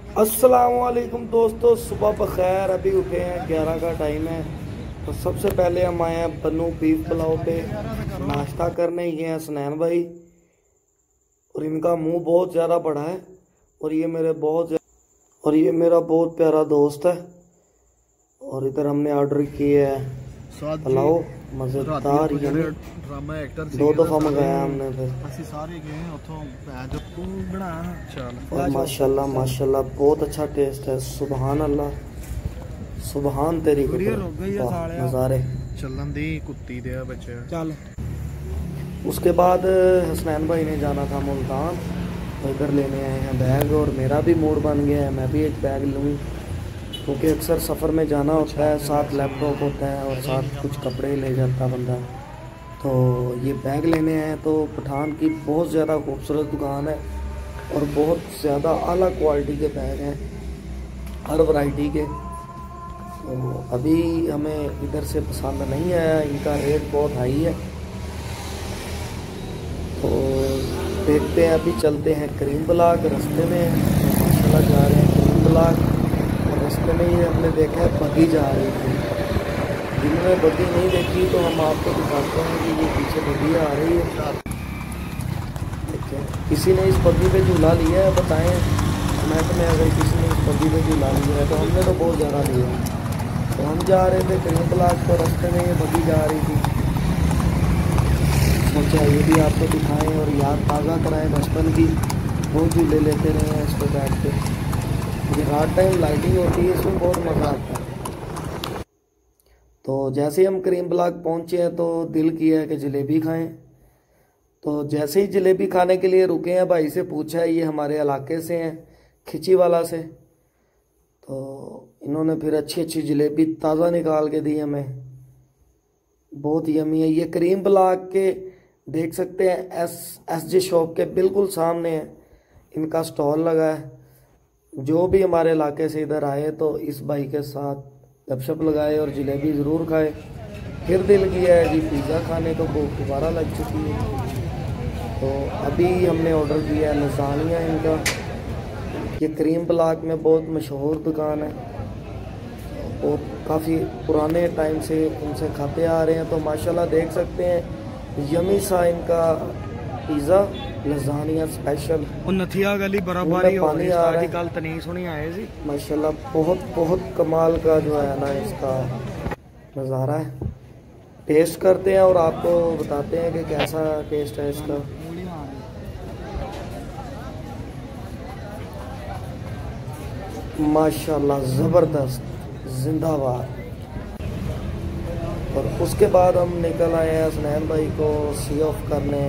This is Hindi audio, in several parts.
अस्सलामुअलैकुम दोस्तों, सुबह बखैर। अभी उठे हैं, 11 का टाइम है। तो सबसे पहले हम आए हैं बन्नू बीफ पुलाव पे नाश्ता करने। ये हैं हसनैन भाई, और इनका मुंह बहुत ज़्यादा बड़ा है। और ये मेरा बहुत प्यारा दोस्त है। और इधर हमने ऑर्डर किए है पुलाव, मज़ेदार। दो दफ़ा मंगाया हमने फिर। और माशाल्लाह माशाल्लाह बहुत अच्छा टेस्ट है। सुबहान अल्लाह, सुबहान तेरी नज़ारे। चल उसके बाद हसनैन भाई ने जाना था मुल्तान, तो इधर लेने आए हैं बैग। और मेरा भी मूड बन गया है, मैं भी एक बैग लूँ, क्योंकि अक्सर सफ़र में जाना होता है, साथ लैपटॉप होता है और साथ कुछ कपड़े ले जाता बंदा। तो ये बैग लेने आए। तो पठान की बहुत ज़्यादा खूबसूरत दुकान है और बहुत ज़्यादा आला क्वालिटी के बैग हैं, हर वैरायटी के। तो अभी हमें इधर से पसंद नहीं आया, इनका रेट बहुत हाई है। तो देखते हैं, अभी चलते हैं करीम ब्लॉक। रास्ते में माशाल्लाह जा रहे हैं करीम ब्लॉक, और रास्ते में ही हमने देखा है बग्गी जा रही थी। जिनमें बग्गी नहीं देखी तो हम आपको दिखाते हैं कि ये पीछे बग्गी आ रही है। देखिए, किसी ने इस बग्गी पे झूला लिया है, बताएं कमेंट में अगर किसी ने इस बग्गी पे झूला लिया है। तो हमने तो बहुत ज़्यादा लिया। तो हम जा रहे थे करीम ब्लॉक, तो रास्ते में ये बग्गी जा रही थी। सोचा ये भी आपको दिखाएं और याद ताज़ा कराएं बचपन की। बहुत झूले लेते रहे हैं इस पर बैठ के, क्योंकि रात टाइम लाइटिंग होती है, इसमें बहुत मज़ा आता है। तो जैसे ही हम करीम ब्लॉक पहुँचे हैं तो दिल किया है कि जलेबी खाएं। तो जैसे ही जलेबी खाने के लिए रुके हैं, भाई से पूछा है, ये हमारे इलाके से हैं, खिचीवाला से। तो इन्होंने फिर अच्छी अच्छी जलेबी ताज़ा निकाल के दी हमें, बहुत यमी है। ये करीम ब्लॉक के देख सकते हैं एस जे शॉप के बिल्कुल सामने है इनका स्टॉल लगा है। जो भी हमारे इलाके से इधर आए तो इस भाई के साथ गपशप लगाए और जलेबी ज़रूर खाए। फिर दिल किया है जी पिज़्ज़ा खाने को, भूख दोबारा लग चुकी है। तो अभी हमने ऑर्डर किया है लसानिया इनका। ये करीम ब्लॉक में बहुत मशहूर दुकान है और काफ़ी पुराने टाइम से उनसे खाते आ रहे हैं। तो माशाल्लाह देख सकते हैं यमी सा इनका पिज़्ज़ा लसानिया स्पेशल। नथिया गली बराबरी पानी आ रहा है, कल तनी सुनी आए जी। माशाल्लाह बहुत बहुत कमाल का जो है ना इसका नज़ारा है। टेस्ट करते हैं और आपको बताते हैं कि कैसा टेस्ट है इसका। माशाल्लाह ज़बरदस्त, जिंदाबाद। और उसके बाद हम निकल आए हैं हसनैन भाई को सी ऑफ करने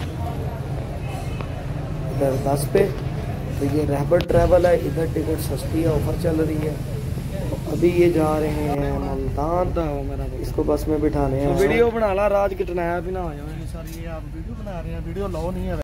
इधर बस पे। तो ये रहबर ट्रैवल है, इधर टिकट सस्ती है, ऑफर चल रही है। तो अभी ये जा रहे हैं मुल्तान, इसको बस में बिठाने हैं। वीडियो बना ला, राज कितना भी ना हो जाए। सर ये आप वीडियो बना रहे हैं, वीडियो लो नहीं है।